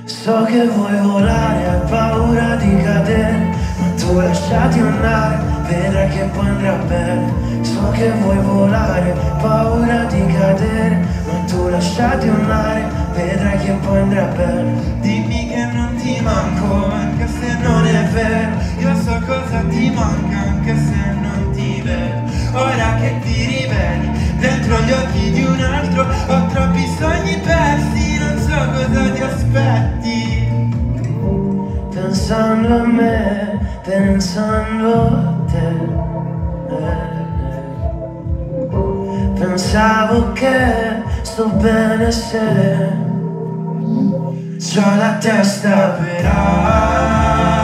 So che vuoi volare, hai paura di cadere, ma tu lasciati andare, vedrai che poi andrà bene. So che vuoi volare, hai paura di cadere, ma tu lasciati andare, vedrai che poi andrà bene. Dimmi che non ti manco, anche se non è vero. Io so cosa ti manca, anche se non ti vedo. Ora che ti rivedi dentro gli occhi di un altro, ho troppi sogni persi, non so cosa ti aspetti. Pensando a me, pensando a te, pensavo che sto bene se c'ho la testa per aria.